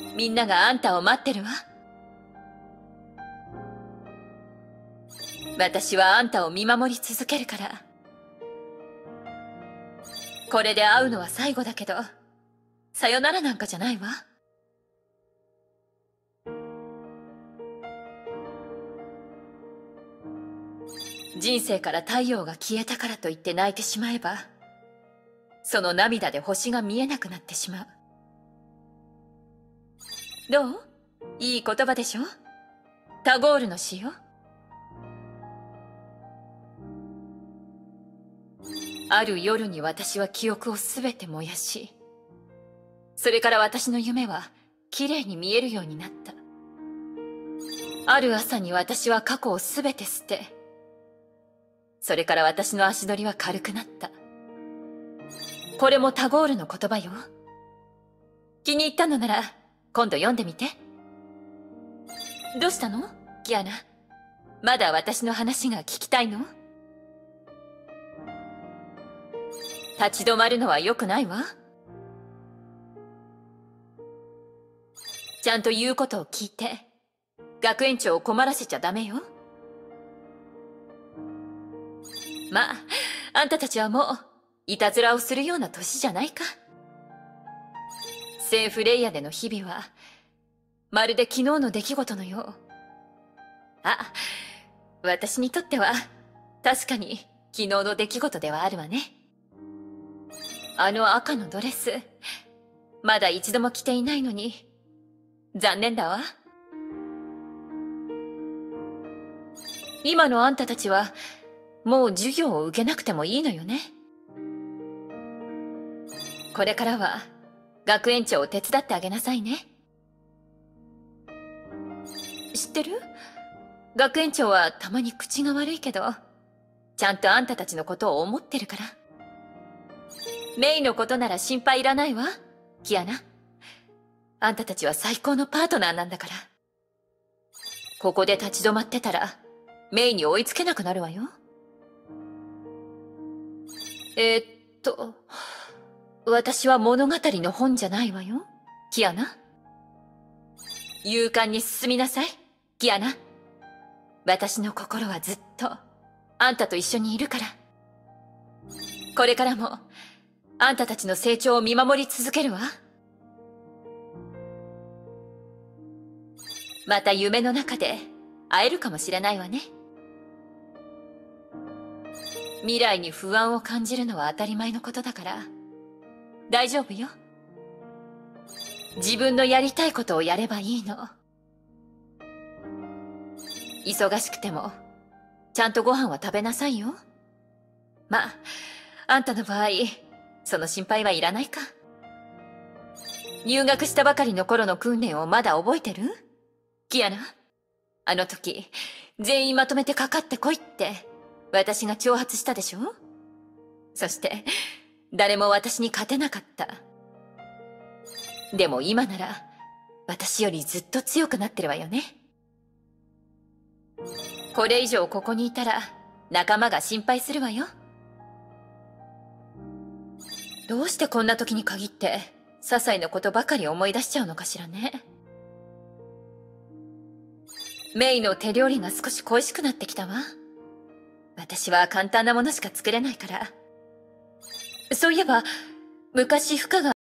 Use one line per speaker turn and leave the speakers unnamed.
みんながあんたを待ってるわ。私はあんたを見守り続けるから。これで会うのは最後だけど、さよならなんかじゃないわ。人生から太陽が消えたからといって泣いてしまえば、その涙で星が見えなくなってしまう。どう？いい言葉でしょ？タゴールの詩よ。ある夜に私は記憶をすべて燃やし、それから私の夢は綺麗に見えるようになった。ある朝に私は過去をすべて捨て、それから私の足取りは軽くなった。これもタゴールの言葉よ。気に入ったのなら今度読んでみて。どうしたの？キアナ。まだ私の話が聞きたいの？立ち止まるのは良くないわ。ちゃんと言うことを聞いて、学園長を困らせちゃダメよ。まあ、あんたたちはもう、いたずらをするような年じゃないか。聖フレイヤでの日々は、まるで昨日の出来事のよう。あ、私にとっては、確かに昨日の出来事ではあるわね。あの赤のドレス、まだ一度も着ていないのに、残念だわ。今のあんたたちは、もう授業を受けなくてもいいのよね。これからは、学園長を手伝ってあげなさいね。知ってる？学園長はたまに口が悪いけど、ちゃんとあんたたちのことを思ってるから。メイのことなら心配いらないわ、キアナ。あんたたちは最高のパートナーなんだから。ここで立ち止まってたら、メイに追いつけなくなるわよ。私は物語の本じゃないわよ、キアナ。勇敢に進みなさい、キアナ。私の心はずっと、あんたと一緒にいるから。これからも、あんたたちの成長を見守り続けるわ。また夢の中で会えるかもしれないわね。未来に不安を感じるのは当たり前のことだから、大丈夫よ。自分のやりたいことをやればいいの。忙しくても、ちゃんとご飯は食べなさいよ。まあ、あんたの場合、その心配はいらないか。入学したばかりの頃の訓練をまだ覚えてる？キアナ、あの時、全員まとめてかかってこいって、私が挑発したでしょ？そして、誰も私に勝てなかった。でも今なら、私よりずっと強くなってるわよね。これ以上ここにいたら、仲間が心配するわよ。どうしてこんな時に限って、些細なことばかり思い出しちゃうのかしらね。メイの手料理が少し恋しくなってきたわ。私は簡単なものしか作れないから。そういえば、昔フカが